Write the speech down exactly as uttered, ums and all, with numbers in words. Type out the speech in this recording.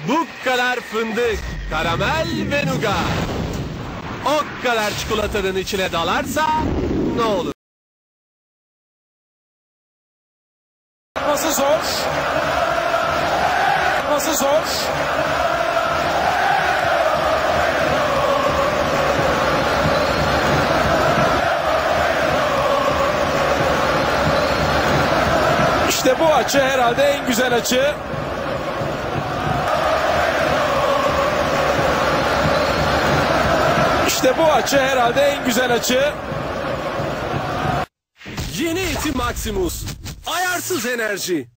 Bu kadar fındık, karamel ve nuga. O kadar çikolatanın içine dalarsa ne olur? Nasıl zor? Nasıl zor? İşte bu açı herhalde en güzel açı. İşte bu açı herhalde en güzel açı. Yeni Eti Maximus. Ayarsız enerji.